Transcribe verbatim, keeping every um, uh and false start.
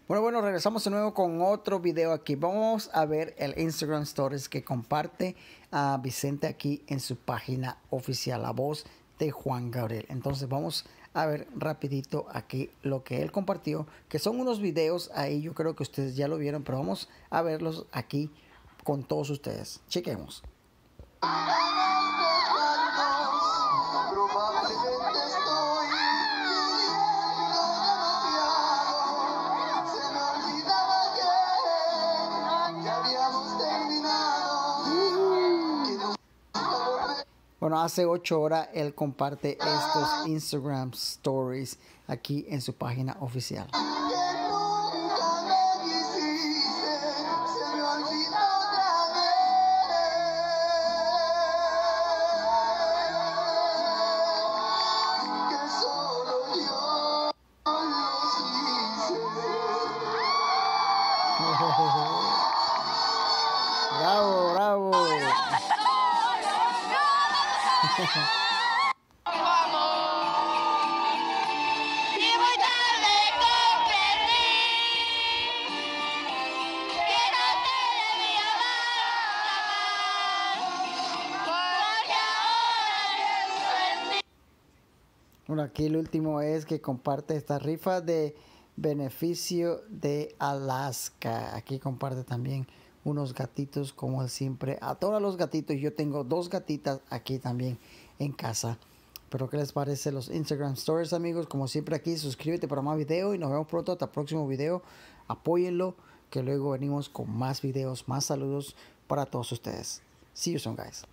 Bueno, bueno, regresamos de nuevo con otro video aquí. Vamos a ver el Instagram Stories que comparte a Vicente aquí en su página oficial, la voz de Juan Gabriel. Entonces vamos a ver rapidito aquí lo que él compartió, que son unos videos ahí, yo creo que ustedes ya lo vieron, pero vamos a verlos aquí con todos ustedes. Chequemos. Bueno, hace ocho horas él comparte estos Instagram Stories aquí en su página oficial. Bravo, bravo. Bueno, aquí el último es que comparte esta rifa de beneficio de Alaska. Aquí comparte también unos gatitos como siempre. A todos los gatitos, yo tengo dos gatitas aquí también en casa. Pero ¿qué les parece los Instagram Stories, amigos? Como siempre aquí, suscríbete para más videos y nos vemos pronto hasta el próximo video. Apóyenlo, que luego venimos con más videos, más saludos para todos ustedes. See you soon, guys.